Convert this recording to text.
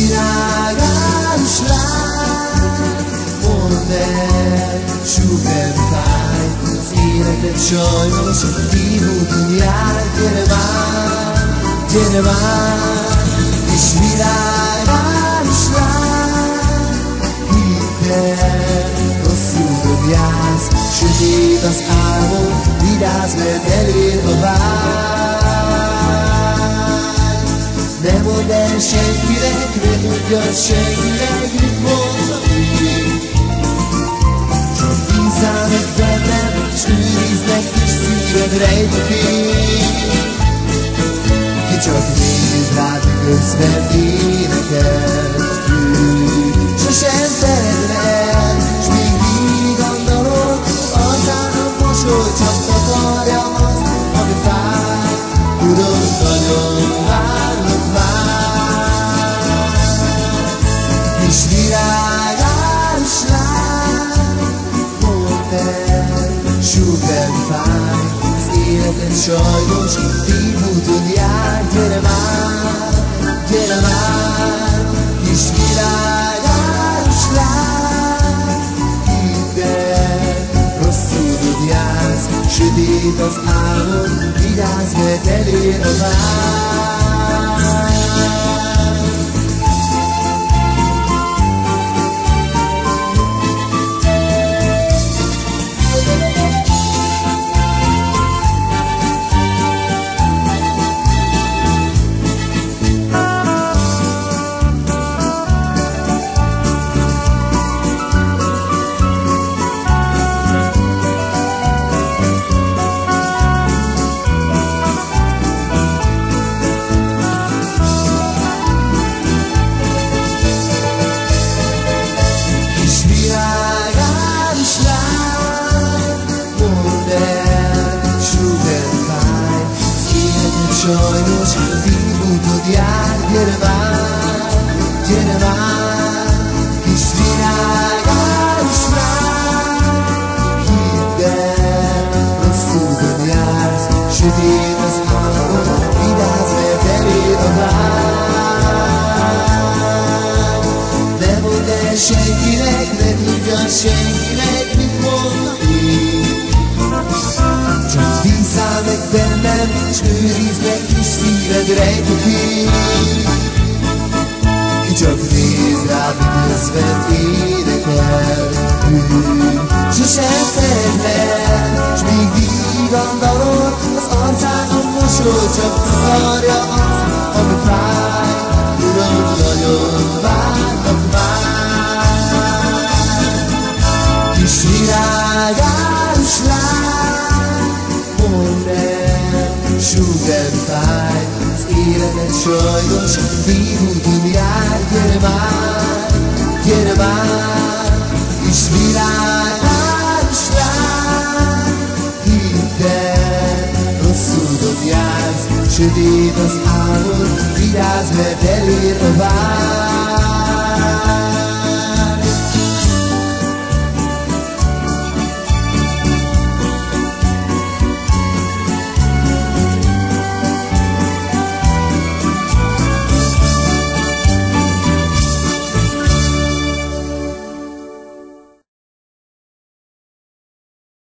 világáslát, mondd el, sugar fáj, az életed sajnos kívúton jár, gyere már, és világáslát, hidd el, rosszul jársz, sötét az álmod, vigyázz, mert elér a vágy. Ne mondd el senkinek, ne tudja senkinek, mit mondani. Csak bízzál meg bennem, s őriznek, és szíved rejtve fény. Ki csak néz rád, miközben énekel, sosem feled el, s még mindig gondolod, az arcának mosoly csak takarja azt, ami fáj. Tudom, nagyon várlak már. Kis világáslát, mondd el, sugar fáj, az életed sajnos tévúton jár, gyere már, kis világáslát, hidd el, rosszul jársz, sötét az álmod, vigyázz, mert elér a vágy. Sajnos tévúton jár, gyere már, kis világáslát, hidd el, rosszul jársz, sötét az álmod, vigyázz, mert elér a vágy. Ne mondd el senkinek, ne tudja senkinek, mit mondani. Csak bízzál meg bennem, s őrizd meg kis szíved rejtve fény. Ki csak néz rád, miközben énekel, sosem feled el, s még végig gondolod, az arcának mosoly csak takarja azt, ami fáj. Tudom, nagyon várnak már. Kis világáslát, mondd el, sugar fáj, az életed sajnos tévúton jár, gyere már, kis világáslát, hidd el, rosszul jársz, sötét az álmod, vigyázz, mert elér a vágy.